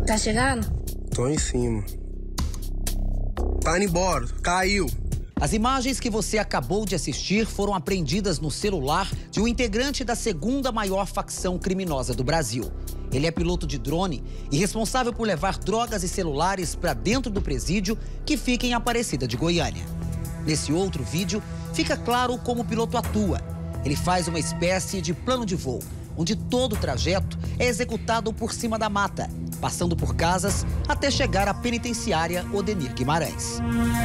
Tá chegando? Tô em cima. Tá indo embora, caiu. As imagens que você acabou de assistir foram apreendidas no celular de um integrante da segunda maior facção criminosa do Brasil. Ele é piloto de drone e responsável por levar drogas e celulares para dentro do presídio que fica em Aparecida de Goiânia. Nesse outro vídeo, fica claro como o piloto atua. Ele faz uma espécie de plano de voo, onde todo o trajeto é executado por cima da mata, passando por casas até chegar à penitenciária Odenir Guimarães.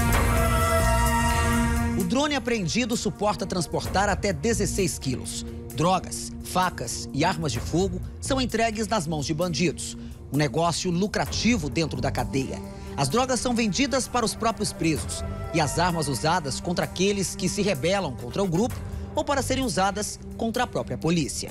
O drone apreendido suporta transportar até 16 quilos. Drogas, facas e armas de fogo são entregues nas mãos de bandidos. Um negócio lucrativo dentro da cadeia. As drogas são vendidas para os próprios presos e as armas usadas contra aqueles que se rebelam contra o grupo ou para serem usadas contra a própria polícia.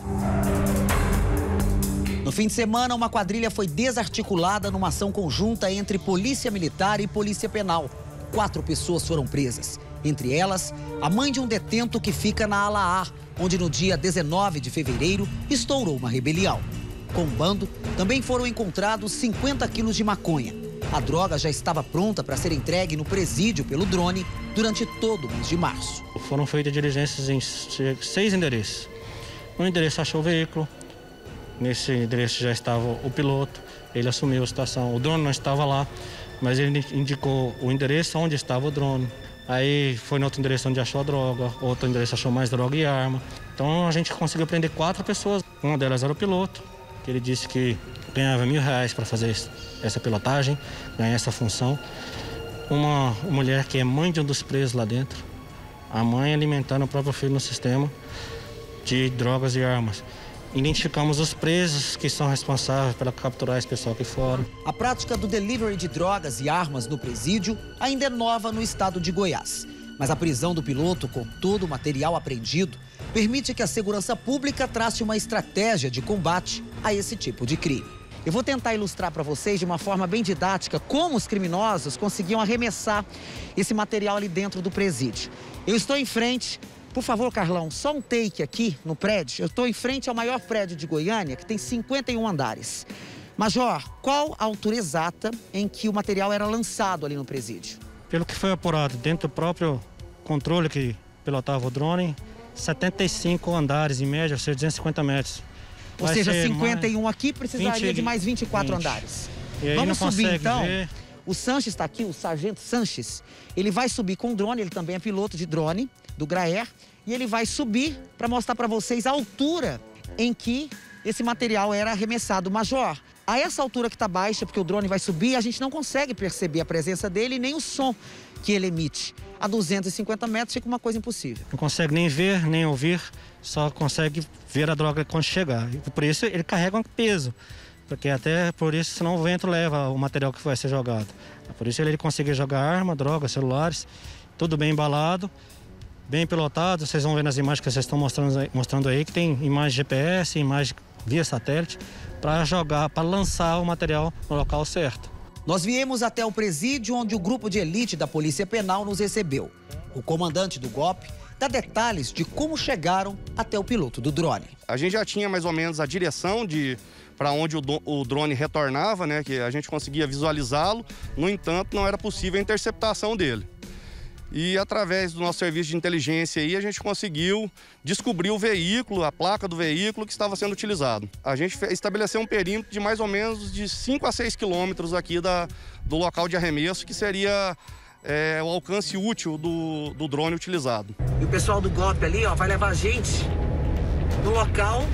No fim de semana, uma quadrilha foi desarticulada numa ação conjunta entre Polícia Militar e Polícia Penal. 4 pessoas foram presas. Entre elas, a mãe de um detento que fica na ala A, onde no dia 19 de fevereiro estourou uma rebelião. Com o bando, também foram encontrados 50 quilos de maconha. A droga já estava pronta para ser entregue no presídio pelo drone durante todo o mês de março. Foram feitas diligências em 6 endereços. Um endereço achou o veículo, nesse endereço já estava o piloto, ele assumiu a situação. O drone não estava lá, mas ele indicou o endereço onde estava o drone. Aí foi no outro endereço onde achou a droga, outro endereço achou mais droga e arma. Então a gente conseguiu prender 4 pessoas. Uma delas era o piloto, que ele disse que ganhava R$1.000 para fazer essa pilotagem, ganhar essa função. Uma mulher que é mãe de um dos presos lá dentro. A mãe alimentando o próprio filho no sistema de drogas e armas. Identificamos os presos que são responsáveis por capturar esse pessoal aqui fora. A prática do delivery de drogas e armas no presídio ainda é nova no estado de Goiás. Mas a prisão do piloto, com todo o material apreendido, permite que a segurança pública trace uma estratégia de combate a esse tipo de crime. Eu vou tentar ilustrar para vocês de uma forma bem didática como os criminosos conseguiam arremessar esse material ali dentro do presídio. Eu estou em frente. Por favor, Carlão, só um take aqui no prédio. Eu estou em frente ao maior prédio de Goiânia, que tem 51 andares. Major, qual a altura exata em que o material era lançado ali no presídio? Pelo que foi apurado dentro do próprio controle que pilotava o drone, 75 andares em média, ou seja, 250 metros. Ou seja, 51 aqui precisaria de mais 24 andares. Vamos subir então. O Sanches está aqui, o sargento Sanches. Ele vai subir com o drone, ele também é piloto de drone do Graer. E ele vai subir para mostrar para vocês a altura em que esse material era arremessado. Major, a essa altura que está baixa, porque o drone vai subir, a gente não consegue perceber a presença dele e nem o som que ele emite. A 250 metros fica uma coisa impossível. Não consegue nem ver, nem ouvir, só consegue ver a droga quando chegar. E por isso ele carrega um peso. Porque até por isso, senão o vento leva o material que vai ser jogado. Por isso ele consegue jogar arma, droga, celulares, tudo bem embalado, bem pilotado. Vocês vão ver nas imagens que vocês estão mostrando aí, que tem imagem GPS, imagem via satélite, para jogar, para lançar o material no local certo. Nós viemos até o presídio onde o grupo de elite da Polícia Penal nos recebeu. O comandante do GOP dá detalhes de como chegaram até o piloto do drone. A gente já tinha mais ou menos a direção para onde o drone retornava, né, que a gente conseguia visualizá-lo. No entanto, não era possível a interceptação dele. E através do nosso serviço de inteligência aí, a gente conseguiu descobrir o veículo, a placa do veículo que estava sendo utilizado. A gente estabeleceu um perímetro de mais ou menos de 5 a 6 quilômetros aqui do local de arremesso, que seria o alcance útil do drone utilizado. E o pessoal do GOP ali, ó, vai levar a gente no local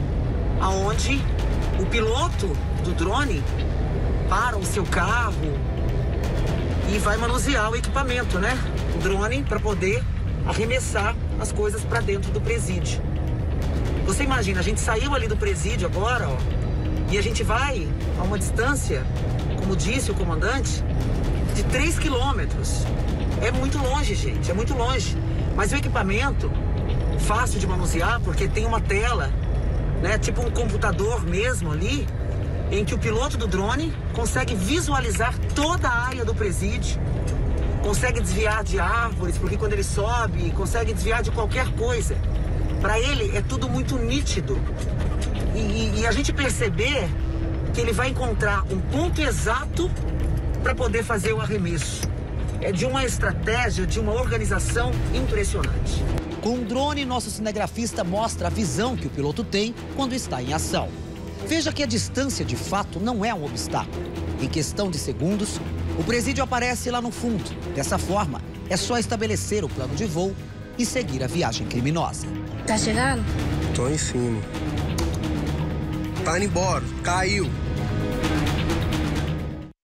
aonde o piloto do drone para o seu carro e vai manusear o equipamento, né? O drone, para poder arremessar as coisas para dentro do presídio. Você imagina, a gente saiu ali do presídio agora, ó, e a gente vai a uma distância, como disse o comandante, de 3 quilômetros. É muito longe, gente, é muito longe. Mas o equipamento, fácil de manusear, porque tem uma tela, né, tipo um computador mesmo ali, em que o piloto do drone consegue visualizar toda a área do presídio, consegue desviar de árvores, porque quando ele sobe, consegue desviar de qualquer coisa. Para ele é tudo muito nítido. E a gente perceber porque ele vai encontrar um ponto exato para poder fazer o arremesso. É de uma estratégia, de uma organização impressionante. Com o drone, nosso cinegrafista mostra a visão que o piloto tem quando está em ação. Veja que a distância, de fato, não é um obstáculo. Em questão de segundos, o presídio aparece lá no fundo. Dessa forma, é só estabelecer o plano de voo e seguir a viagem criminosa. Tá chegando? Tô em cima. Tá indo embora. Caiu.